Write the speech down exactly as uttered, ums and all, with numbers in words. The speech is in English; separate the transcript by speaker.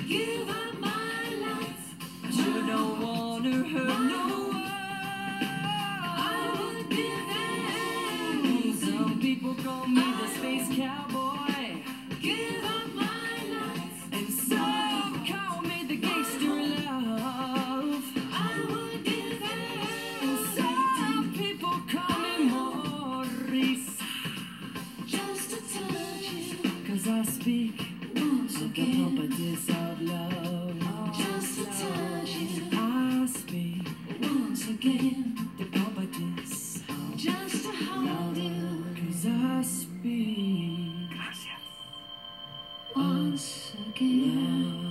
Speaker 1: give up my life. You don't wanna hurt no one. I would give it. Some people call me the space cowboy. Give up my life. And some call me the gangster love. I would give it. And some people call me Maurice. Just to touch you. Cause I speak once again the properties of love. Just to touch you. I speak once again the properties. Just to hold you. Cause I speak once again.